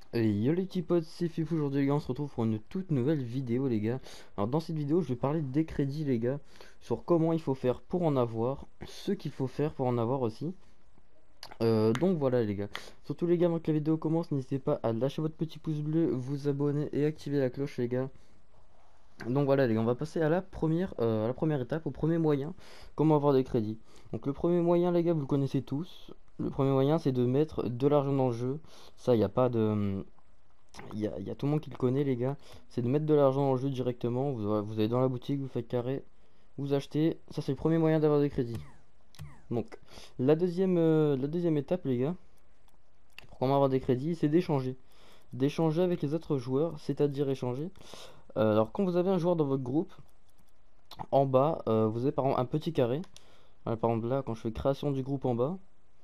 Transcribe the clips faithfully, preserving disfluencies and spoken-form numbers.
Et yo les petits potes, c'est Fifou. Aujourd'hui les gars, on se retrouve pour une toute nouvelle vidéo les gars. Alors dans cette vidéo je vais parler des crédits les gars, sur comment il faut faire pour en avoir, ce qu'il faut faire pour en avoir aussi. Euh, donc voilà les gars, surtout les gars, avant que la vidéo commence, n'hésitez pas à lâcher votre petit pouce bleu, vous abonner et activer la cloche les gars. Donc voilà les gars, on va passer à la première, euh, à la première étape, au premier moyen, comment avoir des crédits. Donc le premier moyen les gars, vous le connaissez tous. Le premier moyen c'est de mettre de l'argent dans le jeu. Ça, il n'y a pas de... Il y a, il y a tout le monde qui le connaît les gars, c'est de mettre de l'argent dans le jeu directement. Vous, vous allez dans la boutique, vous faites carré, vous achetez. Ça c'est le premier moyen d'avoir des crédits. Donc la deuxième, euh, la deuxième étape les gars, pour comment avoir des crédits, c'est d'échanger. D'échanger avec les autres joueurs, c'est-à-dire échanger. Euh, alors quand vous avez un joueur dans votre groupe, en bas, euh, vous avez par exemple un petit carré. Voilà, par exemple là, quand je fais création du groupe en bas,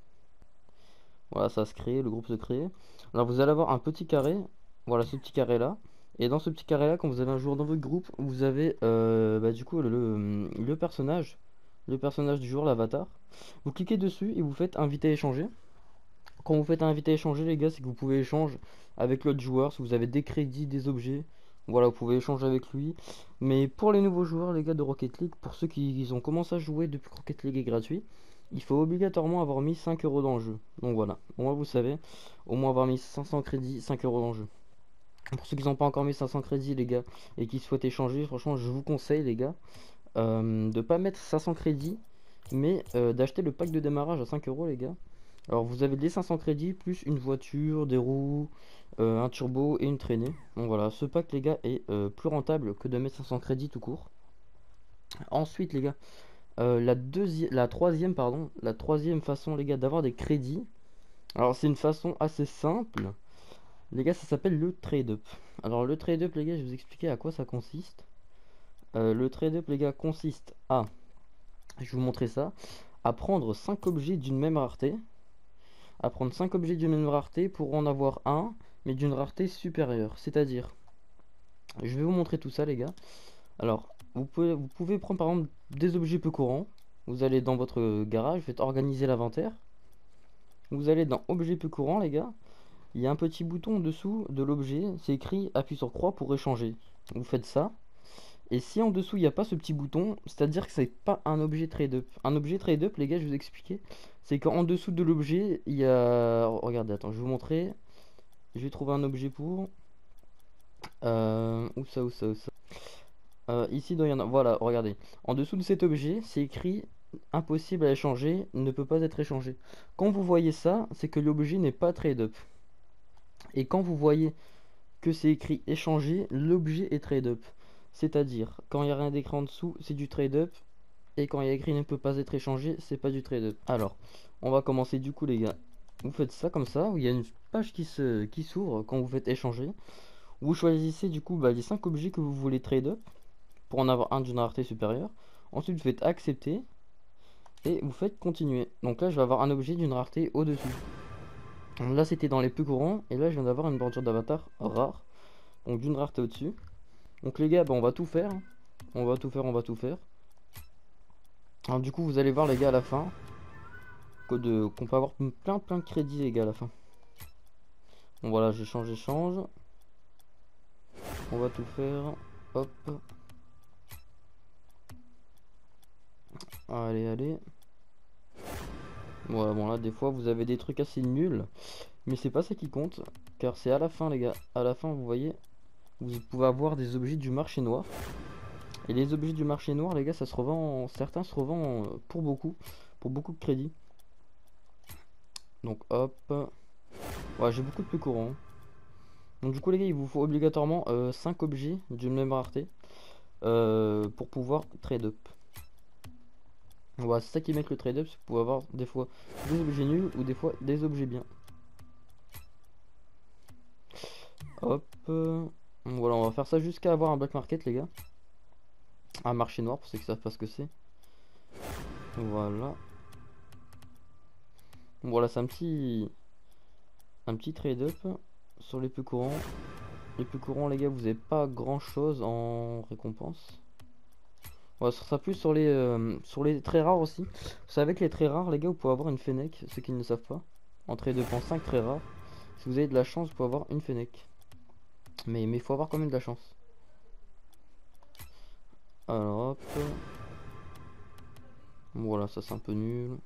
voilà, ça se crée, le groupe se crée. Alors vous allez avoir un petit carré, voilà ce petit carré là. Et dans ce petit carré là, quand vous avez un joueur dans votre groupe, vous avez euh, bah, du coup le, le, le personnage, le personnage du joueur, l'avatar. Vous cliquez dessus et vous faites inviter à échanger. Quand vous faites inviter à échanger les gars, c'est que vous pouvez échanger avec l'autre joueur. Si vous avez des crédits, des objets, voilà, vous pouvez échanger avec lui. Mais pour les nouveaux joueurs les gars de Rocket League, pour ceux qui ils ont commencé à jouer depuis que Rocket League est gratuit, il faut obligatoirement avoir mis cinq euros dans le jeu. Donc voilà, au moins vous savez, au moins avoir mis cinq cents crédits, cinq euros dans le jeu. Pour ceux qui n'ont pas encore mis cinq cents crédits les gars et qui souhaitent échanger, franchement je vous conseille les gars, euh, de pas mettre cinq cents crédits, mais euh, d'acheter le pack de démarrage à cinq euros les gars. Alors vous avez les cinq cents crédits plus une voiture, des roues, euh, un turbo et une traînée. Donc voilà, ce pack les gars est euh, plus rentable que de mettre cinq cents crédits tout court. Ensuite les gars, euh, la deuxième, la troisième pardon, la troisième façon les gars d'avoir des crédits. Alors c'est une façon assez simple. Les gars, ça s'appelle le trade-up. Alors le trade-up les gars, je vais vous expliquer à quoi ça consiste. Euh, le trade-up les gars consiste à, je vais vous montrer ça, à prendre cinq objets d'une même rareté. À prendre cinq objets d'une même rareté pour en avoir un, mais d'une rareté supérieure. C'est-à-dire, je vais vous montrer tout ça les gars. Alors, vous pouvez, vous pouvez prendre par exemple des objets peu courants. Vous allez dans votre garage, vous faites organiser l'inventaire. Vous allez dans objets peu courants les gars. Il y a un petit bouton en dessous de l'objet, c'est écrit appuie sur croix pour échanger. Vous faites ça. Et si en dessous il n'y a pas ce petit bouton, c'est-à-dire que c'est pas un objet trade-up. Un objet trade-up, les gars, je vais vous expliquer. C'est qu'en dessous de l'objet, il y a... Regardez, attends, je vais vous montrer. Je vais trouver un objet pour. Euh... Où ça, où ça, où ça. Euh, ici, il doit y en avoir. Voilà, regardez. En dessous de cet objet, c'est écrit impossible à échanger, ne peut pas être échangé. Quand vous voyez ça, c'est que l'objet n'est pas trade-up. Et quand vous voyez que c'est écrit échanger, l'objet est trade-up. C'est-à-dire, quand il n'y a rien d'écrit en dessous, c'est du trade-up. Et quand il y a écrit ne peut pas être échangé, c'est pas du trade-up. Alors, on va commencer du coup les gars. Vous faites ça comme ça, où il y a une page qui se qui s'ouvre quand vous faites échanger. Vous choisissez du coup bah, les cinq objets que vous voulez trade-up pour en avoir un d'une rareté supérieure. Ensuite, vous faites accepter et vous faites continuer. Donc là, je vais avoir un objet d'une rareté au-dessus. Là, c'était dans les plus courants et là, je viens d'avoir une bordure d'avatar rare, donc d'une rareté au-dessus. Donc les gars, bah, on va tout faire. On va tout faire, on va tout faire. Alors du coup, vous allez voir les gars à la fin qu'on peut avoir plein plein de crédits les gars à la fin. Bon voilà, j'échange, j'échange. On va tout faire. Hop. Allez, allez. Voilà, bon là des fois vous avez des trucs assez nuls. Mais c'est pas ça qui compte. Car c'est à la fin les gars. À la fin vous voyez, vous pouvez avoir des objets du marché noir. Et les objets du marché noir les gars, ça se revend. Certains se revend pour beaucoup. Pour beaucoup de crédits. Donc hop. Ouais, j'ai beaucoup de peu courants. Donc du coup les gars, il vous faut obligatoirement euh, cinq objets d'une même rareté euh, pour pouvoir trade up. Voilà, c'est ça qui met le trade up, c'est que vous pouvez avoir des fois des objets nuls ou des fois des objets bien. Hop. euh, Voilà, on va faire ça jusqu'à avoir un black market les gars. Un marché noir pour ceux qui savent pas ce que c'est. Voilà. Voilà, c'est un petit un petit trade up sur les plus courants. Les plus courants les gars, vous avez pas grand chose en récompense. Ouais, ce sera plus sur les euh, sur les très rares aussi. Vous savez que les très rares les gars, vous pouvez avoir une Fennec, ceux qui ne le savent pas. En trade up en cinq très rares. Si vous avez de la chance, vous pouvez avoir une Fennec. Mais il faut avoir quand même de la chance. Alors hop. Voilà, ça c'est un peu nul.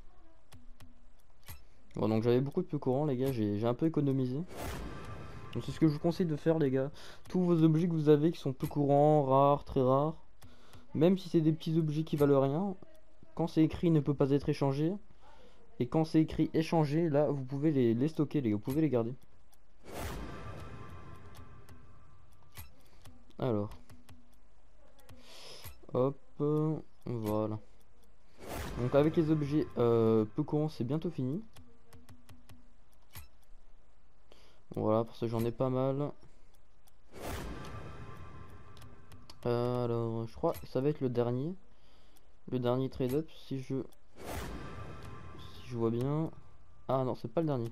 Bon, donc j'avais beaucoup de peu courant les gars, j'ai un peu économisé. Donc c'est ce que je vous conseille de faire les gars. Tous vos objets que vous avez qui sont peu courants, rares, très rares. Même si c'est des petits objets qui valent rien. Quand c'est écrit ne peut pas être échangé. Et quand c'est écrit échanger, là vous pouvez les, les stocker les gars, vous pouvez les garder. Alors. Hop. Voilà. Donc avec les objets euh, peu courants c'est bientôt fini. Voilà, parce que j'en ai pas mal. Euh, alors, je crois que ça va être le dernier. Le dernier trade-up, si je... Si je vois bien... Ah non, c'est pas le dernier.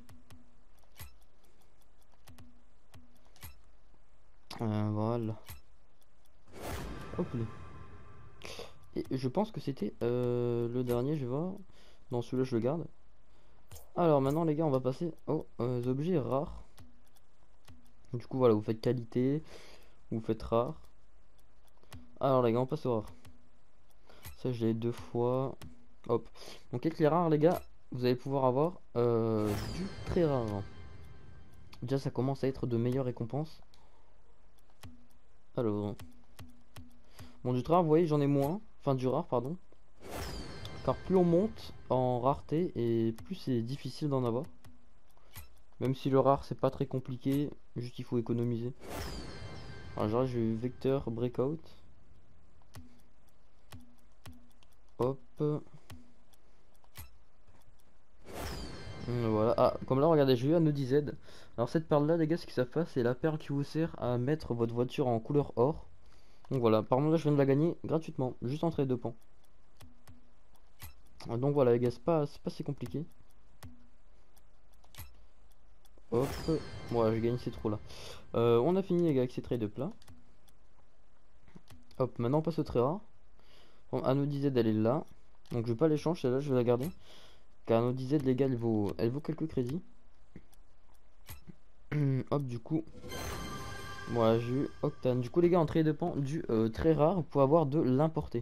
Euh, voilà. Hop là. Et je pense que c'était euh, le dernier, je vais voir. Non, celui-là, je le garde. Alors maintenant, les gars, on va passer aux euh, objets rares. Du coup, voilà, vous faites qualité, vous faites rare. Alors, les gars, on passe au rare. Ça, je l'ai deux fois. Hop. Donc, avec les rares, les gars, vous allez pouvoir avoir euh, du très rare. Déjà, ça commence à être de meilleures récompenses. Alors, bon, du très rare, vous voyez, j'en ai moins. Enfin, du rare, pardon. Car plus on monte en rareté, et plus c'est difficile d'en avoir. Même si le rare, c'est pas très compliqué, juste il faut économiser. Alors, genre, j'ai eu Vecteur Breakout. Hop. Voilà. Ah, comme là, regardez, j'ai eu un Audi Z. Alors, cette perle là, les gars, ce que ça fait, c'est la perle qui vous sert à mettre votre voiture en couleur or. Donc voilà, par contre, là, je viens de la gagner gratuitement, juste entre les deux pans. Donc voilà, les gars, c'est pas, pas si compliqué. Hop. Voilà, j'ai gagné ces trous là. Euh, on a fini, les gars, avec ces trades up là. Hop, maintenant on passe au très rare. Bon, Audi Z, elle est là. Donc je vais pas l'échanger, celle-là, je vais la garder. Car Audi Z, les gars, elle vaut, elle vaut quelques crédits. Hop, du coup. Voilà, j'ai eu Octane. Du coup, les gars, en trade up du euh, très rare, pour avoir de l'importé.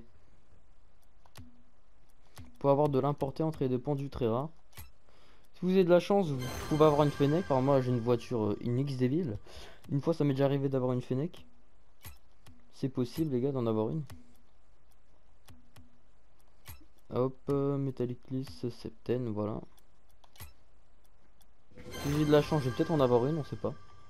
Pour avoir de l'importé en trade up du très rare. Si vous avez de la chance, vous pouvez avoir une Fennec. Par moi, j'ai une voiture, euh, une X-Devil. Une fois, ça m'est déjà arrivé d'avoir une Fennec. C'est possible, les gars, d'en avoir une. Hop, euh, Metallic List, Septen, voilà. Si j'ai de la chance, je vais peut-être en avoir une, on sait pas.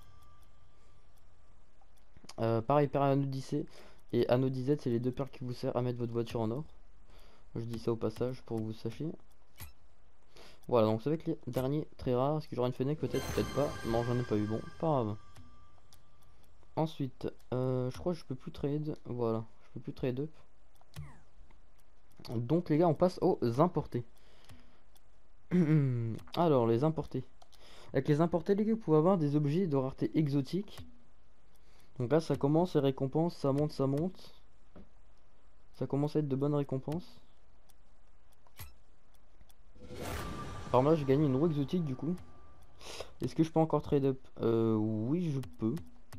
Euh, pareil, pareil, Anodicé et Anodizette, c'est les deux perles qui vous servent à mettre votre voiture en or. Je dis ça au passage pour que vous sachiez. Voilà, donc c'est avec les derniers très rares. Est-ce que j'aurai une Fennec? Peut-être, peut-être pas. Non, j'en ai pas eu. Bon, pas grave. Ensuite, euh, je crois que je peux plus trade. Voilà, je peux plus trade up. Donc les gars, on passe aux importés. Alors, les importés. Avec les importés, les gars, vous pouvez avoir des objets de rareté exotique. Donc là, ça commence, les récompenses, ça monte, ça monte. Ça commence à être de bonnes récompenses. Alors là, j'ai gagné une roue exotique du coup. Est-ce que je peux encore trade up? Euh, oui, je peux.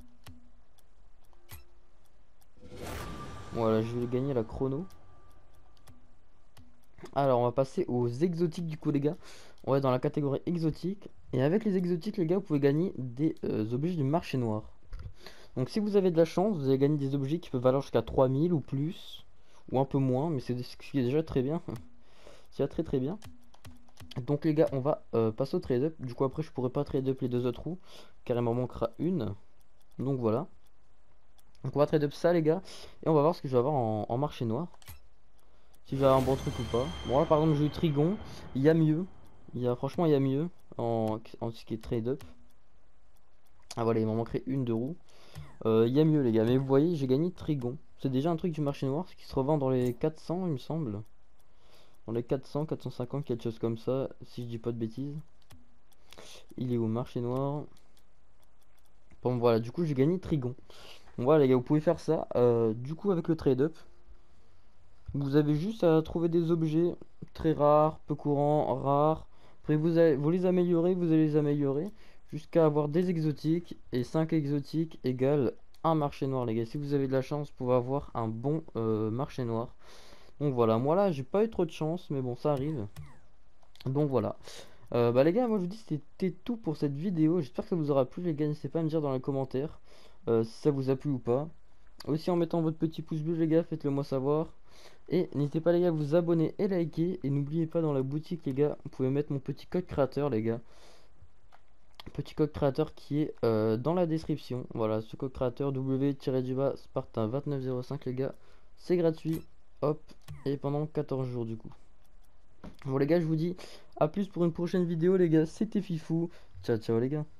Voilà, je vais gagner la chrono. Alors, on va passer aux exotiques du coup, les gars. On va être dans la catégorie exotique. Et avec les exotiques, les gars, vous pouvez gagner des euh, objets du marché noir. Donc, si vous avez de la chance, vous allez gagner des objets qui peuvent valoir jusqu'à trois mille ou plus. Ou un peu moins, mais c'est ce qui est déjà très bien. C'est déjà très très bien. Donc les gars, on va euh, passer au trade up. Du coup après je pourrai pas trade up les deux autres roues car il m'en manquera une. Donc voilà. Donc on va trade up ça les gars. Et on va voir ce que je vais avoir en, en marché noir. Si j'ai un bon truc ou pas. Bon là par exemple j'ai eu Trigon. Il y a mieux. Il y a franchement il y a mieux en, en ce qui est trade up. Ah voilà, il m'en manquerait une de roue. Euh, il y a mieux les gars. Mais vous voyez j'ai gagné Trigon. C'est déjà un truc du marché noir. Ce qui se revend dans les quatre cents il me semble. Dans les quatre cents, quatre cent cinquante, quelque chose comme ça. Si je dis pas de bêtises. Il est au marché noir. Bon voilà, du coup j'ai gagné Trigon. Bon, voilà les gars, vous pouvez faire ça. Euh, du coup avec le trade up, vous avez juste à trouver des objets très rares, peu courants, rares. Après vous, allez, vous les améliorez, vous allez les améliorer. jusqu'à avoir des exotiques, et cinq exotiques égale un marché noir les gars. Si vous avez de la chance, vous pouvez avoir un bon euh, marché noir. Donc voilà, moi là j'ai pas eu trop de chance, mais bon ça arrive. Donc voilà. Euh, bah les gars, moi je vous dis c'était tout pour cette vidéo. J'espère que ça vous aura plu les gars. N'hésitez pas à me dire dans les commentaires euh, si ça vous a plu ou pas. Aussi en mettant votre petit pouce bleu les gars, faites-le moi savoir. Et n'hésitez pas les gars à vous abonner et liker. Et n'oubliez pas dans la boutique les gars, vous pouvez mettre mon petit code créateur les gars. Petit code créateur qui est euh, dans la description. Voilà, ce code créateur W-du-bas Spartan vingt-neuf zéro cinq les gars. C'est gratuit. Hop. Et pendant quatorze jours du coup. Bon les gars, je vous dis à plus pour une prochaine vidéo les gars. C'était Fifou. Ciao ciao les gars.